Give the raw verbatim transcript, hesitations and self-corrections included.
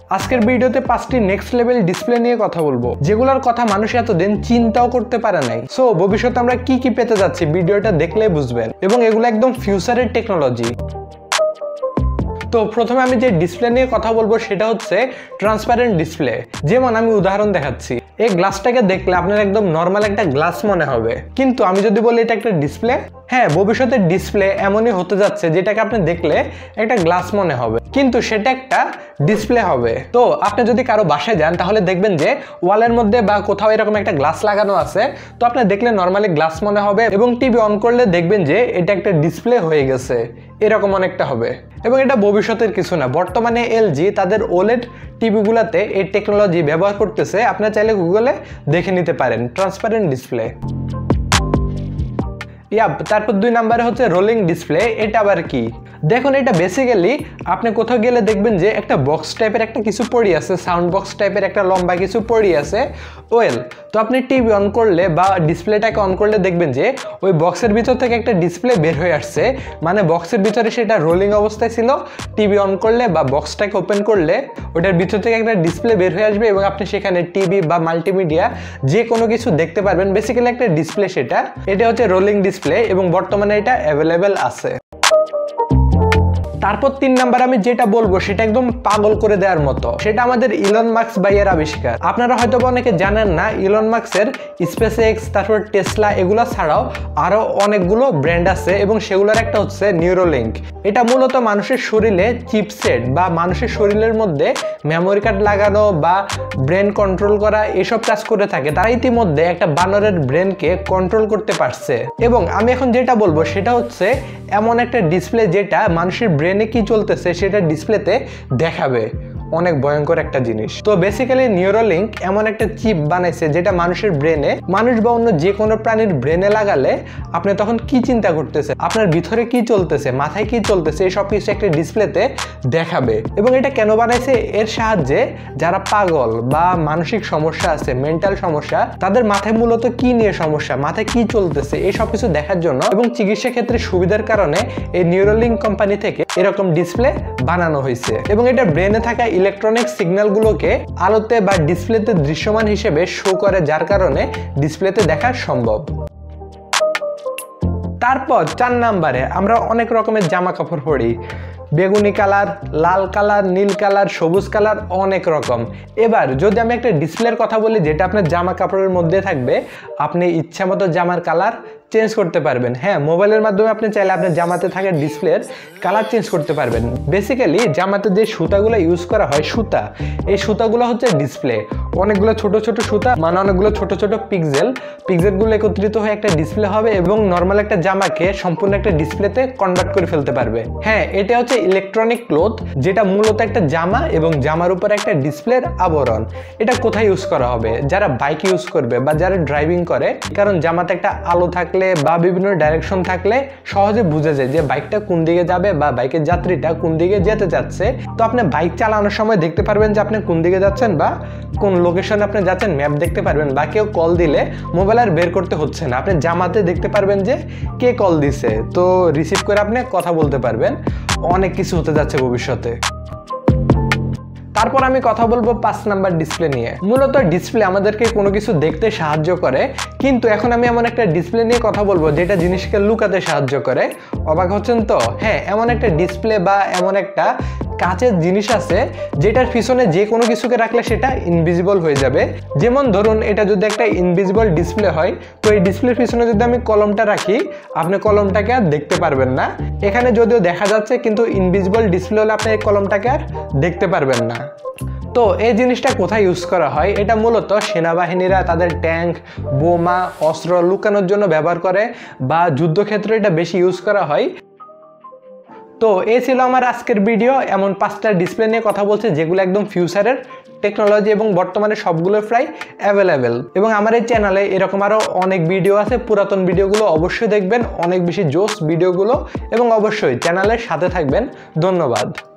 আজকের ভিডিওতে পাঁচটি নেক্সট লেভেল ডিসপ্লে নিয়ে কথা বলবো, যেগুলোর কথা মানুষ এতদিন চিন্তাও করতে পারে নাই। সো ভবিষ্যতে আমরা কি কি পেতে যাচ্ছি ভিডিওটা দেখলে বুঝবেন, এবং এগুলো একদম ফিউচারের টেকনোলজি। তো প্রথমে আমি যে ডিসপ্লে নিয়ে কথা বলবো সেটা হচ্ছে ট্রান্সপারেন্ট ডিসপ্লে। যেমন আমি উদাহরণ দেখাচ্ছি, এই গ্লাসটাকে দেখলে আপনার একদম নর্মাল একটা গ্লাস মনে হবে, কিন্তু আমি যদি বলি এটা একটা ডিসপ্লে, হ্যাঁ ভবিষ্যতের ডিসপ্লে এমনই হতে যাচ্ছে যেটাকে আপনি দেখলে একটা গ্লাস মনে হবে, কিন্তু সেটা একটা ডিসপ্লে হবে। তো আপনি যদি কারো বাসায় যান তাহলে দেখবেন যে ওয়ালের মধ্যে বা কোথাও এরকম একটা গ্লাস লাগানো আছে, তো আপনি দেখলে নর্মালি গ্লাস মনে হবে, এবং টিভি অন করলে দেখবেন যে এটা একটা ডিসপ্লে হয়ে গেছে, এরকম অনেকটা হবে। এবং এটা ভবিষ্যতের কিছু না, বর্তমানে এলজি তাদের ওলেড টিভিগুলোতে এই টেকনোলজি ব্যবহার করতেছে। আপনারা চাইলে গুগলে দেখে নিতে পারেন ট্রান্সপারেন্ট ডিসপ্লে। ইয়া তারপর দুই নাম্বারে হচ্ছে রোলিং ডিসপ্লে। এটা আবার কি? দেখুন, এটা বেসিক্যালি আপনি কোথাও গেলে দেখবেন যে একটা বক্স টাইপের একটা কিছু পড়ি আছে, সাউন্ড বক্স টাইপের একটা লম্বা কিছু পড়ি আছে। ওয়েল, তো আপনি টিভি অন করলে বা ডিসপ্লেটাকে অন করলে দেখবেন যে ওই বক্সের ভিতর থেকে একটা ডিসপ্লে বের হয়ে আসছে, মানে বক্সের ভিতরে সেটা রোলিং অবস্থায় ছিল। টিভি অন করলে বা বক্সটাকে ওপেন করলে ওটার ভিতর থেকে একটা ডিসপ্লে বের হয়ে আসবে, এবং আপনি সেখানে টিভি বা মাল্টিমিডিয়া যে কোনো কিছু দেখতে পারবেন। বেসিক্যালি একটা ডিসপ্লে সেটা, এটা হচ্ছে রোলিং ডিসপ্লে, এবং বর্তমানে এটা অ্যাভেলেবেল আছে। তারপর তিন নাম্বার আমি যেটা বলবো সেটা একদম পাগল করে দেওয়ার মতো, সেটা আমাদের ইলন মাস্ক ভাইয়ের আবিষ্কার। আপনারা হয়তো অনেকে জানেন না, ইলন মাস্কের স্পেস এক্স, তারপর টেসলা, এগুলো ছাড়াও আরো অনেকগুলো ব্র্যান্ড আছে, এবং সেগুলোর একটা হচ্ছে নিউরোলিঙ্ক। এটা মূলত মানুষের শরীরে চিপসেট বা মানুষের শরীরের মধ্যে মেমোরি কার্ড লাগানো বা ব্রেন কন্ট্রোল করা এসব কাজ করে থাকে। তারা ইতিমধ্যে একটা বানরের ব্রেনকে কন্ট্রোল করতে পারছে। এবং আমি এখন যেটা বলবো সেটা হচ্ছে এমন একটা ডিসপ্লে যেটা মানুষের ব্রেনে কি চলতেছে সেটা ডিসপ্লেতে দেখাবে। অনেক ভয়ঙ্কর একটা জিনিস। তো বেসিক্যালি নিউরোলিঙ্ক এমন একটা চিপ বানাইছে যেটা মানুষের ব্রেনে, মানুষ বা অন্য যে কোনো প্রাণীর ব্রেনে লাগালে আপনি তখন কি চিন্তা করতেছে, আপনার ভিতরে কি চলতেছে, মাথায় কি চলতেছে, এই সব কিছু একটা ডিসপ্লেতে দেখাবে। এবং এটা কেন বানাইছে? এর সাহায্যে যারা পাগল বা মানসিক সমস্যা আছে, মেন্টাল সমস্যা, তাদের মাথায় মূলত কি নিয়ে সমস্যা, মাথায় কি চলতেছে, এই সব কিছু দেখার জন্য এবং চিকিৎসা ক্ষেত্রে সুবিধার কারণে এই নিউরোলিঙ্ক কোম্পানি থেকে এরকম ডিসপ্লে বানানো হয়েছে। এবং এটা ব্রেনে থাকা ইলেকট্রনিক সিগন্যালগুলোকে আলোতে বা ডিসপ্লেতে দৃশ্যমান হিসেবে শো করে, যার কারণে ডিসপ্লেতে দেখা সম্ভব। তারপর চার নাম্বারে আমরা অনেক রকমের জামা কাপড় পরি, বেগুনি কালার, লাল কালার, নীল কালার, সবুজ কালার, অনেক রকম। এবার যদি আমি একটা ডিসপ্লের কথা বলি যেটা আপনার জামা কাপড়ের মধ্যে থাকবে, আপনি ইচ্ছা মতো জামার কালার চেঞ্জ করতে পারবেন। হ্যাঁ, মোবাইলের মাধ্যমে আপনি চাইলে আপনার জামাতে থাকা ডিসপ্লের কালার চেঞ্জ করতে পারবেন। বেসিক্যালি জামাতে যে সুতাগুলো ইউজ করা হয়, সুতা, এই সুতাগুলো হচ্ছে ডিসপ্লে। অনেকগুলো ছোট ছোট সুতা, মানে অনেকগুলো ছোট ছোট পিক্সেল, পিক্সেলগুলো একত্রিত হয়ে একটা ডিসপ্লে হবে, এবং নর্মাল একটা জামাকে সম্পূর্ণ একটা ডিসপ্লেতে কনভার্ট করে ফেলতে পারবে। হ্যাঁ, এটা হচ্ছে ইলেকট্রনিক ক্লথ, যেটা মূলত একটা জামা এবং জামার উপর একটা ডিসপ্লের আবরণ। এটা কোথায় ইউজ করা হবে? যারা বাইক ইউজ করবে বা যারা ড্রাইভিং করে, কারণ জামাতে একটা আলো থাকলে বা বিভিন্ন ডাইরেকশন থাকলে সহজে বুঝে যায় যে বাইকটা কোন দিকে যাবে বা বাইকের যাত্রীটা কোন দিকে যেতে যাচ্ছে। তো আপনি বাইক চালানোর সময় দেখতে পারবেন যে আপনি কোন দিকে যাচ্ছেন বা কোন লোকেশনে আপনি যাচ্ছেন, ম্যাপ দেখতে পারবেন, বা কেউ কল দিলে মোবাইল আর বের করতে হচ্ছে না, আপনি জামাতে দেখতে পারবেন যে কে কল দিছে, তো রিসিভ করে আপনি কথা বলতে পারবেন। অনেক কিছু হতে যাচ্ছে ভবিষ্যতে। তারপর আমি কথা বলবো পাঁচ নাম্বার ডিসপ্লে নিয়ে। মূলত ডিসপ্লে আমাদেরকে কোনো কিছু দেখতে সাহায্য করে, কিন্তু এখন আমি এমন একটা ডিসপ্লে নিয়ে কথা বলবো যেটা জিনিসকে লুকাতে সাহায্য করে। অবাক হচ্ছেন তো? হ্যাঁ, এমন একটা ডিসপ্লে বা এমন একটা কাচের জিনিস আছে যেটার পিছনে যে কোনো কিছুকে রাখলে সেটা ইনভিজিবল হয়ে যাবে। যেমন ধরুন, এটা যদি একটা ইনভিজিবল ডিসপ্লে হয়, তো এই ডিসপ্লের পিছনে যদি আমি কলমটা রাখি, আপনি কলমটাকে আর দেখতে পারবেন না। এখানে যদিও দেখা যাচ্ছে, কিন্তু ইনভিজিবল ডিসপ্লে হলে আপনি এই কলমটাকে আর দেখতে পারবেন না। তো এই জিনিসটা কোথায় ইউজ করা হয়? এটা মূলত সেনাবাহিনীরা তাদের ট্যাঙ্ক, বোমা, অস্ত্র লুকানোর জন্য ব্যবহার করে, বা যুদ্ধক্ষেত্রে এটা বেশি ইউজ করা হয়। তো এই ছিল আমার আজকের ভিডিও। এমন পাঁচটা ডিসপ্লে নিয়ে কথা বলছে যেগুলো একদম ফিউচারের টেকনোলজি, এবং বর্তমানে সবগুলো প্রায় অ্যাভেলেবেল। এবং আমার এই চ্যানেলে এরকম আরও অনেক ভিডিও আছে, পুরাতন ভিডিওগুলো অবশ্যই দেখবেন, অনেক বেশি জোস ভিডিওগুলো, এবং অবশ্যই চ্যানেলের সাথে থাকবেন। ধন্যবাদ।